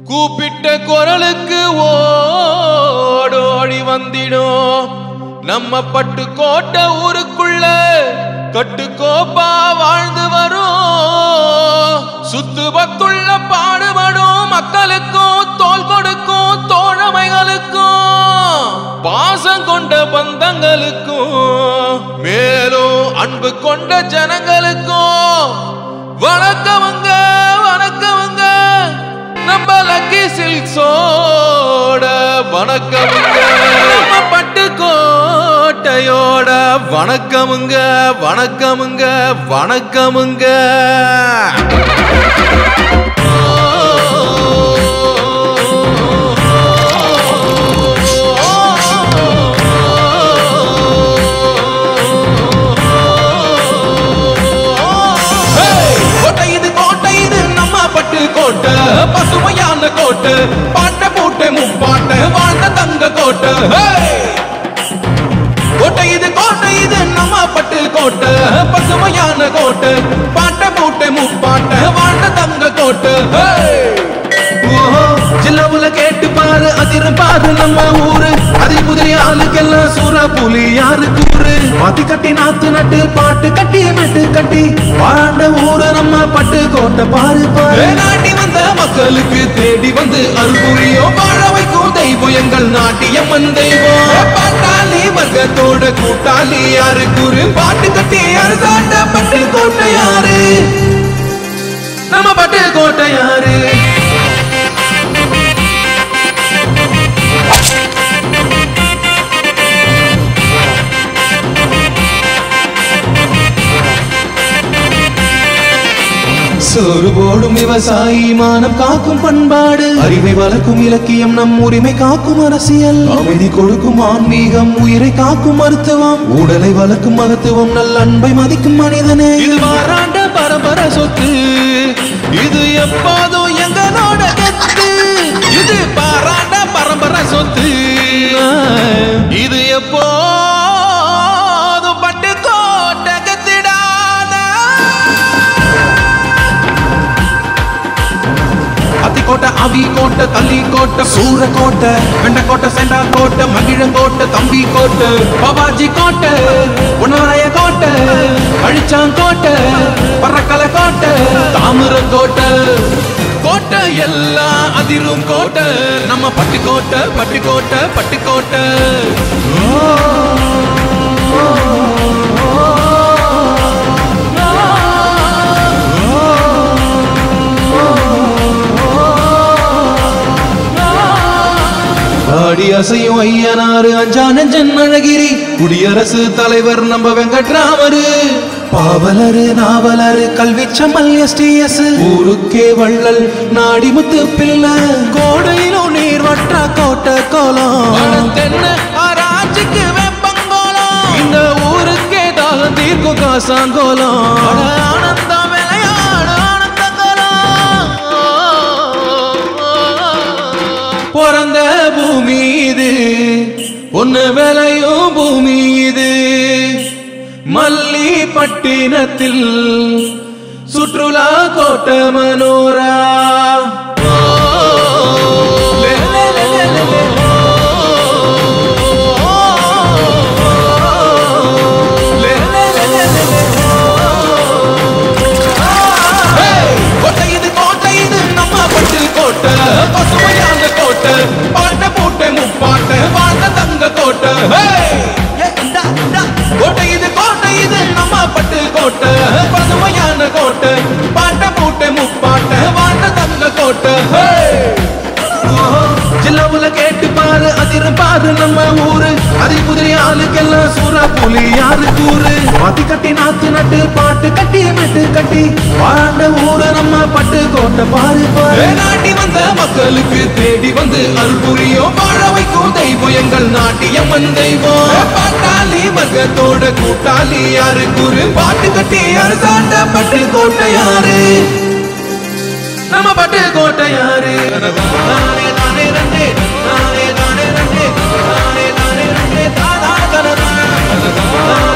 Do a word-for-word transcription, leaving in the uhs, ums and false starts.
கூப்பிட்ட குரலுக்கு ஓடோடி வந்திடும் நம்ம பட்டு கோட்டை ஊருக்குள்ள கட்டுக்கோப்பா வாழ்ந்து வரும் சுத்து பத்துள்ள பாடுபடும் மக்களுக்கும் தோல் கொடுக்கும் தோழமைகளுக்கும் பாசம் கொண்ட பந்தங்களுக்கும் மேலும் அன்பு கொண்ட ஜனங்களுக்கும் வணக்கவங்க வணக்கவங்க நம்ம லக்கி சில்க்ஸோட வணக்கமுங்க நம்ம பட்டு கோட்டையோட வணக்கமுங்க வணக்கமுங்க வணக்கமுங்க கோட்டை பசுமையான கோட்டை பாட்ட போட்டு முப்பாட்ட வாழ்ந்த தங்க கோட்டை கோட்டை இது கோட்டை இது நம்ம பட்டு கோட்டை பசுமையான கோட்டை பாட்ட போட்டு முப்பாட்ட வாழ்ந்த தங்க கோட்டை ஜில்லாவுல கேட்டு பாரு அதிரம் பாரு நம்ம ஊரு அதில் குதிரை ஆளுக்கெல்லாம் சூறா புலி யாரு கூறு மாத்தி கட்டி நாத்து நட்டு பாட்டு கட்டி மெட்டு கட்டி வாழ்ந்த ஊரு நம்ம பட்டு கோட்டை பாரு பாரு நாட்டி வந்த மக்களுக்கு தேடி வந்து அருள்புரியோ வாழ வைக்கும் தெய்வம் எங்கள் நாட்டியம்மன் தெய்வம் பாட்டாளி வர்க்கத்தோட கூட்டாளி யாரு கூறு பாட்டு கட்டி யாரு சாட்ட பட்டு கோட்டை யாரு நம்ம பட்டு கோட்டை யாரு சோறு போடும் விவசாயி மானம் காக்கும் பண்பாடு அறிவை வளர்க்கும் இலக்கியம் நம் உரிமை காக்கும் அரசியல் அமைதி கொடுக்கும் ஆன்மீகம் உயிரை காக்கும் மருத்துவம் உடலை வளர்க்கும் மகத்துவம் நல்ல அன்பை மதிக்கும் மனிதனே இது மாறாண்ட பரம்பரை சொத்து இது எப்போதும் எங்களோட கத்து இது பாராண்ட பரம்பரை சொத்து இது எப்போ கோட்டை அவி கோட்டை தள்ளி கோட்டை சூர கோட்டை வெண்ட கோட்டை செண்டா கோட்டை மகிழன் கோட்டை தம்பி கோட்டை பாபாஜி கோட்டை உணவரைய கோட்டை அழிச்சான் கோட்டை பறக்கலை கோட்டை தாமிரம் கோட்டை கோட்டை எல்லாம் அதிரும் கோட்டை நம்ம பட்டு கோட்டை பட்டு கோட்டை பட்டு கோட்டை அசையும் ஐயனாறு அஞ்சானஞ்சன் அழகிரி குடியரசு தலைவர் நம்ம வெங்கட்ராமரு பாவலரு நாவலரு கல்வி சம்மல் எஸ்டிஎஸ் ஊருக்கே வள்ளல் நாடிமுத்து பிள்ளை கோடையிலும் நீர் வற்ற கோட்டை கோலம் தென்ன ஆராய்ச்சிக்கு வெப்பங்கோலம் இந்த ஊருக்கே தாகம் தீர்க்கும் காசாங்கோலம் ஆனந்தம் பிறந்த பூமி இது பொண்ணு விளையும் பூமி இது மல்லிப்பட்டினத்தில் சுற்றுலா கோட்டை மனோரா பசுமையான கோட்டை பாட்ட போட்டு முப்பாட்ட வாழ்ந்த தங்க கோட்டை கோட்டை இது கோட்டை இது நம்ம பட்டு கோட்டை பசுமையான கோட்டை பாட்ட போட்டு முப்பாட்ட வாழ்ந்த தங்க கோட்டை ஜில்லாவுல கேட்டு பாரு அதிரம் பாரு நம்ம ஊரு அதில் குதிரை ஆளுக்கெல்லாம் சூறா புலி யாரு கூறு மாத்தி கட்டி நாத்து நட்டு பாட்டு கட்டி மெட்டு கட்டி வாழ்ந்த ஊரு நம்ம பட்டு கோட்டை பாரு பாரு நாட்டி வந்த மக்களுக்கு தேடி வந்து அருள்புரியோ வாழ வைக்கும் தெய்வம் எங்கள் நாட்டியம்மன் தெய்வம் பாட்டாளி வர்க்கத்தோட கூட்டாளி யாரு கூறு பாட்டு கட்டி யாரு சாட்ட பட்டு கோட்டை யாரு நம்ம பட்டு கோட்டை யாரு தானே தானே ரண்டே தானே தானே ரண்டே தானே தானே ரண்டே தானா தானா